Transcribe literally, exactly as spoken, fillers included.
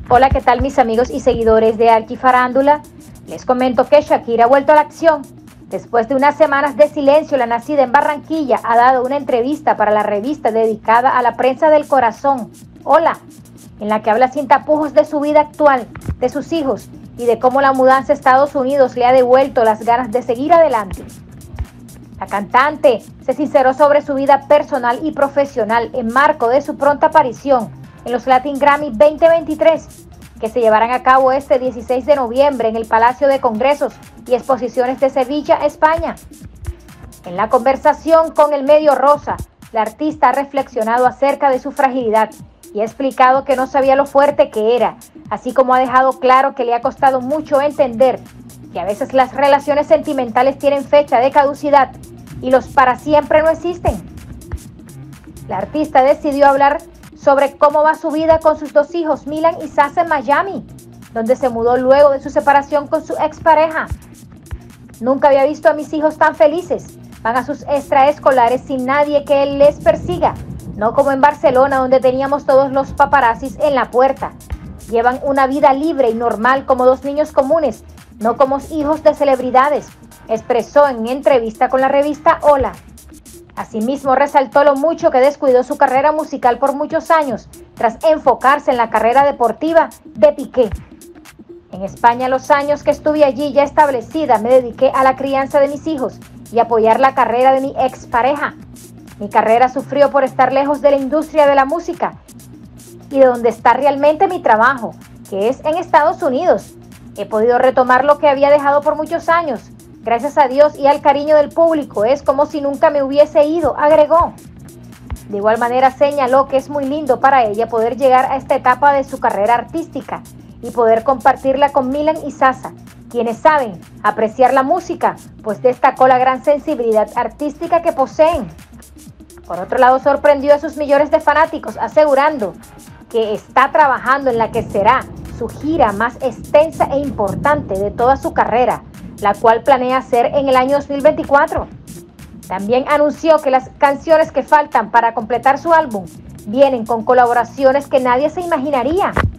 Hola, ¿qué tal mis amigos y seguidores de Arqui Farándula? Les comento que Shakira ha vuelto a la acción. Después de unas semanas de silencio, la nacida en Barranquilla ha dado una entrevista para la revista dedicada a la prensa del corazón, Hola, en la que habla sin tapujos de su vida actual, de sus hijos y de cómo la mudanza a Estados Unidos le ha devuelto las ganas de seguir adelante. La cantante se sinceró sobre su vida personal y profesional en marco de su pronta aparición en los Latin Grammy veinte veintitrés, que se llevarán a cabo este dieciséis de noviembre en el Palacio de Congresos y Exposiciones de Sevilla, España. En la conversación con el medio Rosa, la artista ha reflexionado acerca de su fragilidad y ha explicado que no sabía lo fuerte que era, así como ha dejado claro que le ha costado mucho entender que a veces las relaciones sentimentales tienen fecha de caducidad y los para siempre no existen. La artista decidió hablar sobre cómo va su vida con sus dos hijos, Milan y Sasa, en Miami, donde se mudó luego de su separación con su expareja. Nunca había visto a mis hijos tan felices. Van a sus extraescolares sin nadie que les persiga, no como en Barcelona, donde teníamos todos los paparazzis en la puerta. Llevan una vida libre y normal como dos niños comunes, no como hijos de celebridades, expresó en entrevista con la revista Hola. Asimismo, resaltó lo mucho que descuidó su carrera musical por muchos años, tras enfocarse en la carrera deportiva de Piqué. En España, los años que estuve allí ya establecida, me dediqué a la crianza de mis hijos y apoyar la carrera de mi expareja. Mi carrera sufrió por estar lejos de la industria de la música y de donde está realmente mi trabajo, que es en Estados Unidos. He podido retomar lo que había dejado por muchos años. Gracias a Dios y al cariño del público, es como si nunca me hubiese ido, agregó. De igual manera señaló que es muy lindo para ella poder llegar a esta etapa de su carrera artística y poder compartirla con Milan y Sasa, quienes saben apreciar la música, pues destacó la gran sensibilidad artística que poseen. Por otro lado, sorprendió a sus millones de fanáticos, asegurando que está trabajando en la que será su gira más extensa e importante de toda su carrera, la cual planea hacer en el año dos mil veinticuatro. También anunció que las canciones que faltan para completar su álbum vienen con colaboraciones que nadie se imaginaría,